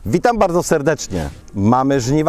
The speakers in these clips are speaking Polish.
Witam bardzo serdecznie. Mamy żniwa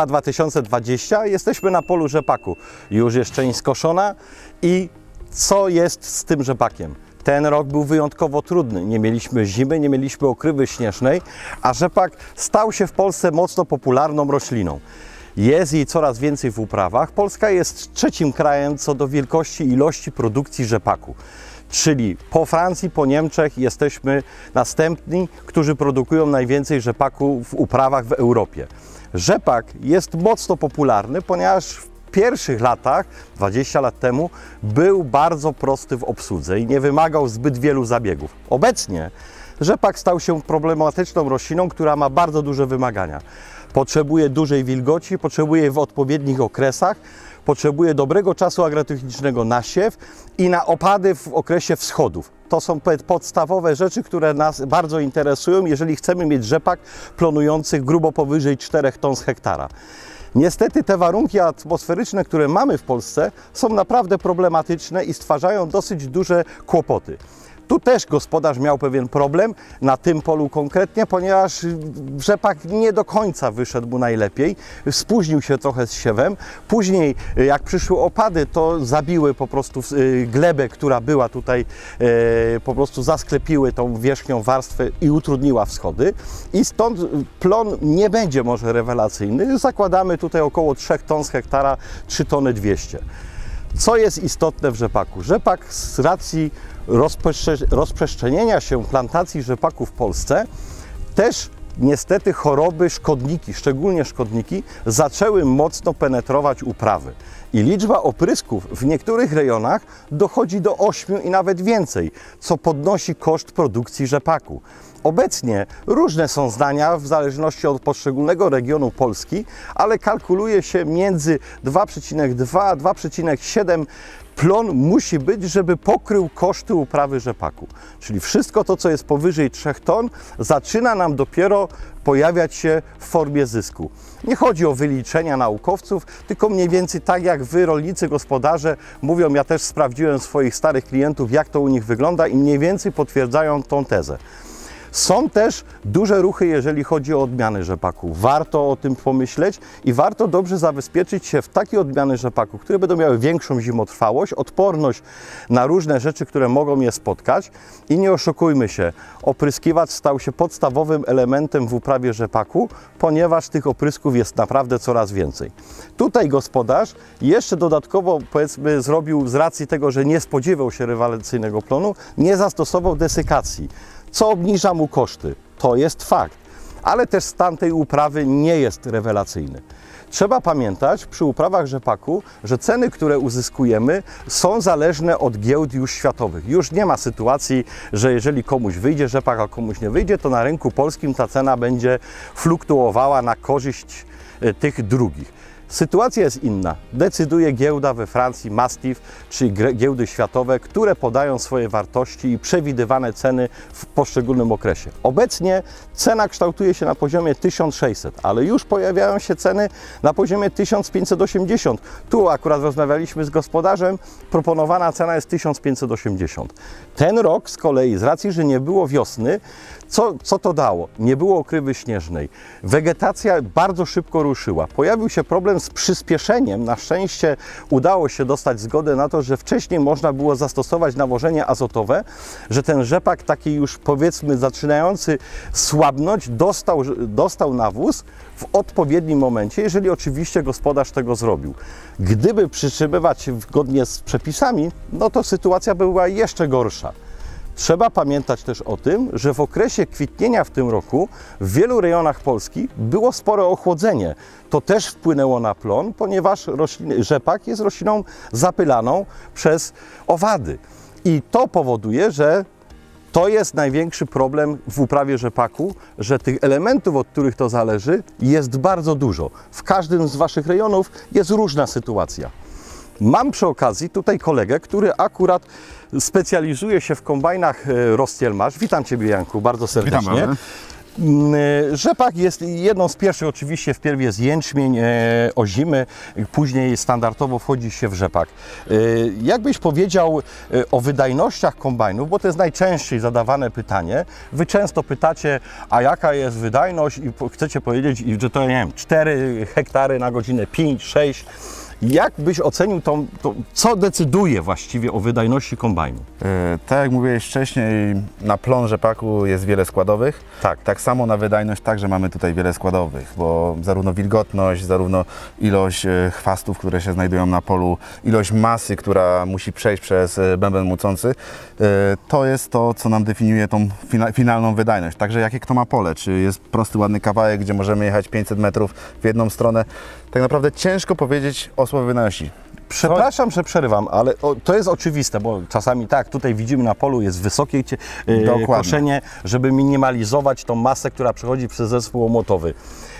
2020, jesteśmy na polu rzepaku. Już jest część skoszona i co jest z tym rzepakiem? Ten rok był wyjątkowo trudny. Nie mieliśmy zimy, nie mieliśmy okrywy śnieżnej, a rzepak stał się w Polsce mocno popularną rośliną. Jest jej coraz więcej w uprawach. Polska jest trzecim krajem co do wielkości i ilości produkcji rzepaku. Czyli po Francji, po Niemczech jesteśmy następni, którzy produkują najwięcej rzepaku w uprawach w Europie. Rzepak jest mocno popularny, ponieważ w pierwszych latach, 20 lat temu, był bardzo prosty w obsłudze i nie wymagał zbyt wielu zabiegów. Obecnie rzepak stał się problematyczną rośliną, która ma bardzo duże wymagania. Potrzebuje dużej wilgoci, potrzebuje w odpowiednich okresach, potrzebuje dobrego czasu agrotechnicznego na siew i na opady w okresie wschodów. To są podstawowe rzeczy, które nas bardzo interesują, jeżeli chcemy mieć rzepak plonujący grubo powyżej 4 ton z hektara. Niestety te warunki atmosferyczne, które mamy w Polsce, są naprawdę problematyczne i stwarzają dosyć duże kłopoty. Tu też gospodarz miał pewien problem, na tym polu konkretnie, ponieważ rzepak nie do końca wyszedł mu najlepiej. Spóźnił się trochę z siewem. Później, jak przyszły opady, to zabiły po prostu glebę, która była tutaj, po prostu zasklepiły tą wierzchnią warstwę i utrudniła wschody. I stąd plon nie będzie może rewelacyjny. Zakładamy tutaj około 3 ton z hektara, 3 tony 200. Co jest istotne w rzepaku? Rzepak z racji rozprzestrzenienia się plantacji rzepaku w Polsce też niestety choroby, szkodniki, szczególnie szkodniki, zaczęły mocno penetrować uprawy. I liczba oprysków w niektórych rejonach dochodzi do 8 i nawet więcej, co podnosi koszt produkcji rzepaku. Obecnie różne są zdania w zależności od poszczególnego regionu Polski, ale kalkuluje się między 2,2 a 2,7 plon musi być, żeby pokrył koszty uprawy rzepaku. Czyli wszystko to, co jest powyżej 3 ton, zaczyna nam dopiero pojawiać się w formie zysku. Nie chodzi o wyliczenia naukowców, tylko mniej więcej tak jak wy, rolnicy, gospodarze mówią, ja też sprawdziłem swoich starych klientów, jak to u nich wygląda i mniej więcej potwierdzają tą tezę. Są też duże ruchy, jeżeli chodzi o odmiany rzepaku. Warto o tym pomyśleć i warto dobrze zabezpieczyć się w takie odmiany rzepaku, które będą miały większą zimotrwałość, odporność na różne rzeczy, które mogą je spotkać. I nie oszukujmy się, opryskiwacz stał się podstawowym elementem w uprawie rzepaku, ponieważ tych oprysków jest naprawdę coraz więcej. Tutaj gospodarz jeszcze dodatkowo, powiedzmy, zrobił z racji tego, że nie spodziewał się rewelacyjnego plonu, nie zastosował desykacji, co obniża mu koszty. To jest fakt, ale też stan tej uprawy nie jest rewelacyjny. Trzeba pamiętać przy uprawach rzepaku, że ceny, które uzyskujemy, są zależne od giełd już światowych. Już nie ma sytuacji, że jeżeli komuś wyjdzie rzepak, a komuś nie wyjdzie, to na rynku polskim ta cena będzie fluktuowała na korzyść tych drugich. Sytuacja jest inna. Decyduje giełda we Francji, Mastiff, czyli giełdy światowe, które podają swoje wartości i przewidywane ceny w poszczególnym okresie. Obecnie cena kształtuje się na poziomie 1600, ale już pojawiają się ceny na poziomie 1580. Tu akurat rozmawialiśmy z gospodarzem, proponowana cena jest 1580. Ten rok z kolei, z racji, że nie było wiosny, co to dało? Nie było okrywy śnieżnej. Wegetacja bardzo szybko ruszyła. Pojawił się problem z przyspieszeniem. Na szczęście udało się dostać zgodę na to, że wcześniej można było zastosować nawożenie azotowe, że ten rzepak taki już, powiedzmy, zaczynający słabnąć, dostał nawóz w odpowiednim momencie, jeżeli oczywiście gospodarz tego zrobił. Gdyby przytrzymywać się zgodnie z przepisami, no to sytuacja była jeszcze gorsza. Trzeba pamiętać też o tym, że w okresie kwitnienia w tym roku w wielu rejonach Polski było spore ochłodzenie. To też wpłynęło na plon, ponieważ rzepak jest rośliną zapylaną przez owady. I to powoduje, że to jest największy problem w uprawie rzepaku, że tych elementów, od których to zależy, jest bardzo dużo. W każdym z waszych rejonów jest różna sytuacja. Mam przy okazji tutaj kolegę, który akurat specjalizuje się w kombajnach Rosthielmarz. Witam Ciebie, Janku, bardzo serdecznie. Witam. Rzepak jest jedną z pierwszych, oczywiście wpierw jest jęczmień, ozimy, później standardowo wchodzi się w rzepak. Jakbyś powiedział o wydajnościach kombajnów, bo to jest najczęściej zadawane pytanie. Wy często pytacie, a jaka jest wydajność i chcecie powiedzieć, że to, nie wiem, 4 hektary na godzinę, 5, 6. Jak byś ocenił co decyduje właściwie o wydajności kombajnu? Tak jak mówiłeś wcześniej, na plon rzepaku jest wiele składowych. Tak samo na wydajność także mamy tutaj wiele składowych, bo zarówno wilgotność, zarówno ilość chwastów, które się znajdują na polu, ilość masy, która musi przejść przez bęben mucący, to jest to, co nam definiuje tą finalną wydajność. Także jakie kto ma pole, czy jest prosty, ładny kawałek, gdzie możemy jechać 500 metrów w jedną stronę, tak naprawdę ciężko powiedzieć o słowie wydajności. Przepraszam, że przerywam, ale to jest oczywiste, bo czasami tak, tutaj widzimy na polu jest wysokie koszenie, żeby minimalizować tą masę, która przechodzi przez zespół omotowy.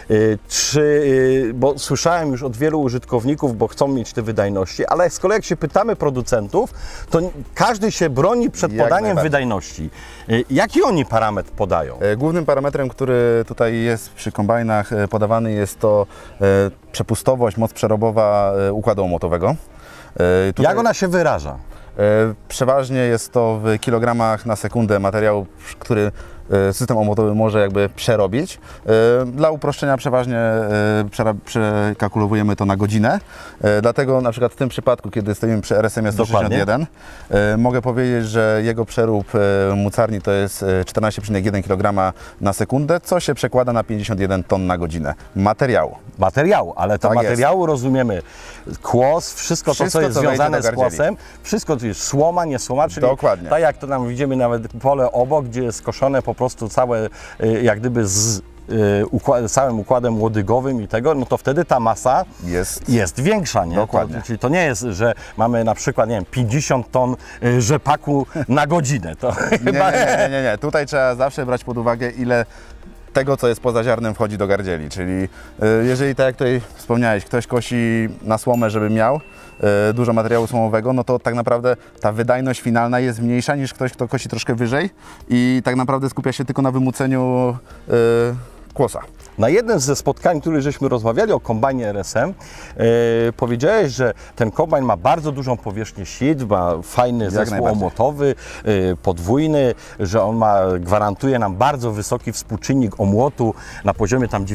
Bo słyszałem już od wielu użytkowników, bo chcą mieć te wydajności, ale z kolei jak się pytamy producentów, to każdy się broni przed podaniem wydajności. Jaki oni parametr podają? Głównym parametrem, który tutaj jest przy kombajnach podawany, jest to przepustowość, moc przerobowa układu omotowego. Jak ona się wyraża? Przeważnie jest to w kilogramach na sekundę materiału, który system omotowy może jakby przerobić. Dla uproszczenia przeważnie przekalkulujemy to na godzinę. Dlatego na przykład w tym przypadku, kiedy stoimy przy RSM 161, mogę powiedzieć, że jego przerób mucarni to jest 14,1 kg na sekundę, co się przekłada na 51 ton na godzinę materiału. Materiału, ale to tak materiału jest. Rozumiemy kłos, wszystko to, co jest związane z kłosem, wszystko to jest słoma, nie słoma, czyli dokładnie. Tak jak to nam widzimy nawet pole obok, gdzie jest skoszone po prostu całe, jak gdyby z całym układem łodygowym i tego, no to wtedy ta masa jest większa, nie? Dokładnie. Czyli to nie jest, że mamy na przykład, nie wiem, 50 ton rzepaku na godzinę. To nie. Tutaj trzeba zawsze brać pod uwagę, ile tego, co jest poza ziarnem, wchodzi do gardzieli, czyli jeżeli, tak jak tutaj wspomniałeś, ktoś kosi na słomę, żeby miał dużo materiału słomowego, no to tak naprawdę ta wydajność finalna jest mniejsza niż ktoś, kto kosi troszkę wyżej i tak naprawdę skupia się tylko na wymuceniu kłosa. Na jednym ze spotkań, które żeśmy rozmawiali o kombajnie RSM, powiedziałeś, że ten kombajn ma bardzo dużą powierzchnię sit, ma fajny zespół omotowy, podwójny, że on gwarantuje nam bardzo wysoki współczynnik omłotu na poziomie tam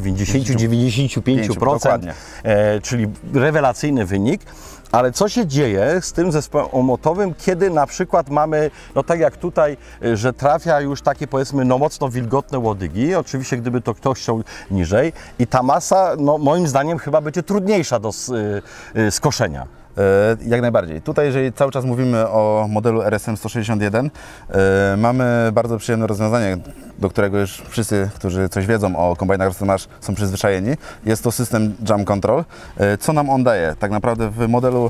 90-95%, czyli rewelacyjny wynik. Ale co się dzieje z tym zespołem omotowym, kiedy na przykład mamy, no tak jak tutaj, że trafia już takie powiedzmy no mocno wilgotne łodygi, oczywiście gdyby to ktoś chciał niżej i ta masa, no moim zdaniem chyba będzie trudniejsza do skoszenia. Jak najbardziej. Tutaj, jeżeli cały czas mówimy o modelu RSM 161, mamy bardzo przyjemne rozwiązanie, do którego już wszyscy, którzy coś wiedzą o kombajnach RSM są przyzwyczajeni. Jest to system Jump Control. Co nam on daje? Tak naprawdę w modelu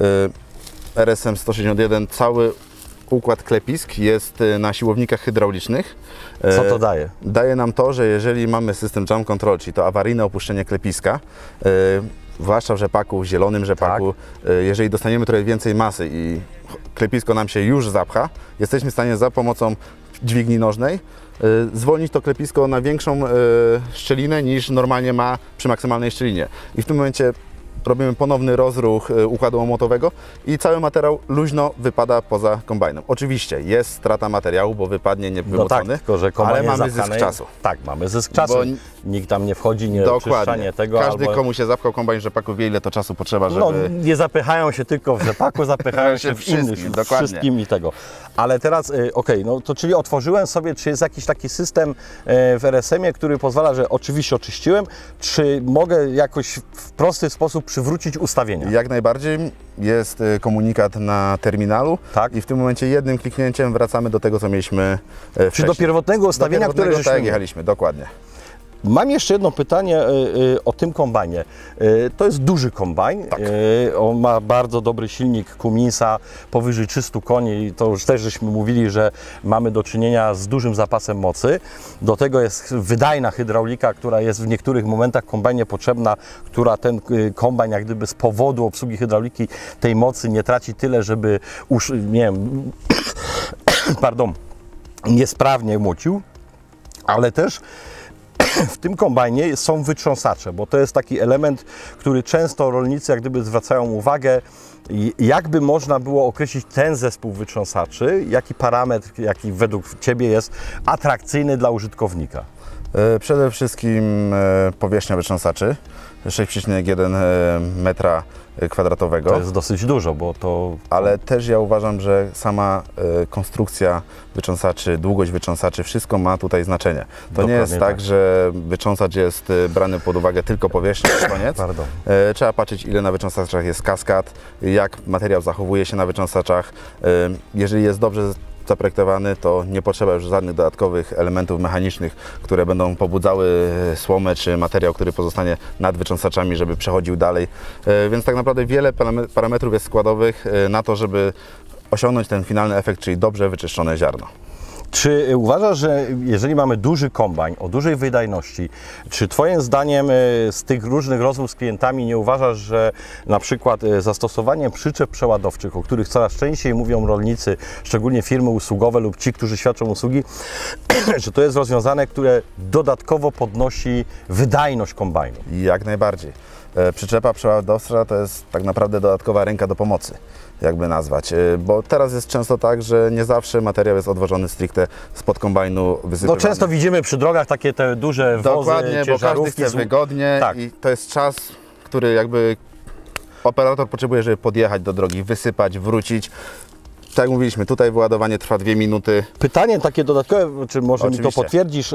RSM 161 cały układ klepisk jest na siłownikach hydraulicznych. Co to daje? Daje nam to, że jeżeli mamy system Jump Control, czyli to awaryjne opuszczenie klepiska, zwłaszcza w rzepaku, w zielonym rzepaku, jeżeli dostaniemy trochę więcej masy i klepisko nam się już zapcha, jesteśmy w stanie za pomocą dźwigni nożnej zwolnić to klepisko na większą szczelinę niż normalnie ma przy maksymalnej szczelinie. I w tym momencie robimy ponowny rozruch układu omotowego i cały materiał luźno wypada poza kombajnem. Oczywiście jest strata materiału, bo wypadnie niewymucony, tak, tylko że kombajn ale mamy zysk czasu. Tak, mamy zysk czasu. Bo nikt tam nie wchodzi, nie oczyszczanie tego. Każdy, komu się zapchał kombajn w rzepaku, wie, ile to czasu potrzeba, żeby... No, nie zapychają się tylko w rzepaku, zapychają się w innych, wszystkim i tego. Ale teraz, no to czyli otworzyłem sobie, czy jest jakiś taki system w RSM-ie, który pozwala, że oczywiście oczyściłem, czy mogę jakoś w prosty sposób przywrócić ustawienia? Jak najbardziej. Jest komunikat na terminalu i w tym momencie jednym kliknięciem wracamy do tego, co mieliśmy wcześniej. Czy do pierwotnego ustawienia, które żeśmy... Tak, jechaliśmy, dokładnie. Mam jeszcze jedno pytanie o tym kombajnie. To jest duży kombajn. Tak. On ma bardzo dobry silnik Cummins-a, powyżej 300 koni. I to już też żeśmy mówili, że mamy do czynienia z dużym zapasem mocy. Do tego jest wydajna hydraulika, która jest w niektórych momentach kombajnie potrzebna, która ten kombajn jak gdyby z powodu obsługi hydrauliki tej mocy nie traci tyle, żeby nie wiem, pardon, niesprawnie młocił. Ale też w tym kombajnie są wytrząsacze, bo to jest taki element, który często rolnicy jak gdyby zwracają uwagę, jakby można było określić ten zespół wytrząsaczy, jaki parametr, jaki według Ciebie jest atrakcyjny dla użytkownika? Przede wszystkim powierzchnia wytrząsaczy 6,1 metra kwadratowego. To jest dosyć dużo, bo to... Ale też ja uważam, że sama konstrukcja wytrząsaczy, długość wytrząsaczy, wszystko ma tutaj znaczenie. To Dokładnie nie jest tak, że wytrząsacz jest brany pod uwagę tylko powierzchnię i koniec. Pardon. Trzeba patrzeć, ile na wytrząsaczach jest kaskad, jak materiał zachowuje się na wytrząsaczach. Jeżeli jest dobrze zaprojektowany, to nie potrzeba już żadnych dodatkowych elementów mechanicznych, które będą pobudzały słomę czy materiał, który pozostanie nad wytrząsaczami, żeby przechodził dalej. Więc tak naprawdę wiele parametrów jest składowych na to, żeby osiągnąć ten finalny efekt, czyli dobrze wyczyszczone ziarno. Czy uważasz, że jeżeli mamy duży kombajn o dużej wydajności, czy Twoim zdaniem z tych różnych rozmów z klientami nie uważasz, że na przykład zastosowanie przyczep przeładowczych, o których coraz częściej mówią rolnicy, szczególnie firmy usługowe lub ci, którzy świadczą usługi, że to jest rozwiązanie, które dodatkowo podnosi wydajność kombajnu? Jak najbardziej. Przyczepa przeładowcza to jest tak naprawdę dodatkowa ręka do pomocy, jakby nazwać, bo teraz jest często tak, że nie zawsze materiał jest odwożony stricte spod kombajnu wysypywany. No często widzimy przy drogach takie te duże wozy, Dokładnie, bo każdy ciężarówki. chce wygodnie Tak. i to jest czas, który jakby operator potrzebuje, żeby podjechać do drogi, wysypać, wrócić. Tak jak mówiliśmy, tutaj wyładowanie trwa 2 minuty. Pytanie takie dodatkowe, czy może mi to Oczywiście. potwierdzisz,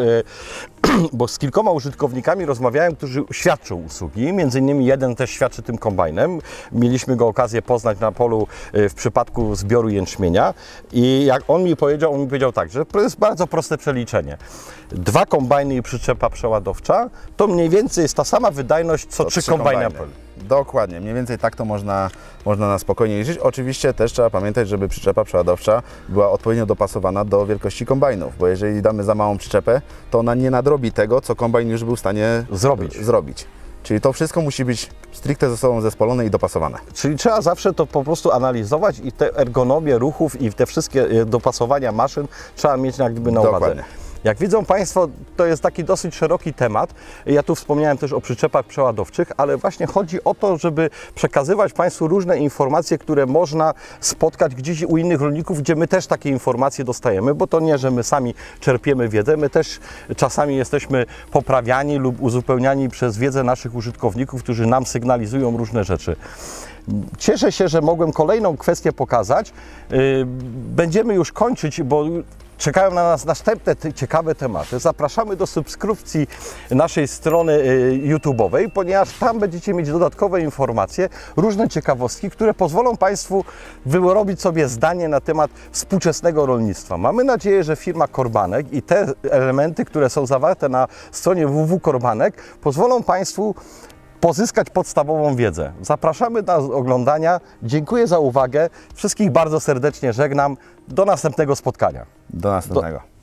bo z kilkoma użytkownikami rozmawiałem, którzy świadczą usługi, między innymi jeden też świadczy tym kombajnem. Mieliśmy go okazję poznać na polu w przypadku zbioru jęczmienia i jak on mi powiedział tak, że to jest bardzo proste przeliczenie. 2 kombajny i przyczepa przeładowcza to mniej więcej jest ta sama wydajność co 3 kombajny na polu. Dokładnie, mniej więcej tak to można na spokojnie liczyć. Oczywiście też trzeba pamiętać, żeby przyczepa przeładowcza była odpowiednio dopasowana do wielkości kombajnów, bo jeżeli damy za małą przyczepę, to ona nie nadrobi tego, co kombajn już był w stanie zrobić. Czyli to wszystko musi być stricte ze sobą zespolone i dopasowane. Czyli trzeba zawsze to po prostu analizować i te ergonomię ruchów i te wszystkie dopasowania maszyn trzeba mieć jak gdyby na uwadze. Dokładnie. Jak widzą Państwo, to jest taki dosyć szeroki temat. Ja tu wspomniałem też o przyczepach przeładowczych, ale właśnie chodzi o to, żeby przekazywać Państwu różne informacje, które można spotkać gdzieś u innych rolników, gdzie my też takie informacje dostajemy, bo to nie, że my sami czerpiemy wiedzę, my też czasami jesteśmy poprawiani lub uzupełniani przez wiedzę naszych użytkowników, którzy nam sygnalizują różne rzeczy. Cieszę się, że mogłem kolejną kwestię pokazać. Będziemy już kończyć, bo czekają na nas następne ciekawe tematy. Zapraszamy do subskrypcji naszej strony YouTube'owej, ponieważ tam będziecie mieć dodatkowe informacje, różne ciekawostki, które pozwolą Państwu wyrobić sobie zdanie na temat współczesnego rolnictwa. Mamy nadzieję, że firma Korbanek i te elementy, które są zawarte na stronie www.korbanek, pozwolą Państwu pozyskać podstawową wiedzę. Zapraszamy do oglądania. Dziękuję za uwagę. Wszystkich bardzo serdecznie żegnam. Do następnego spotkania. Do następnego.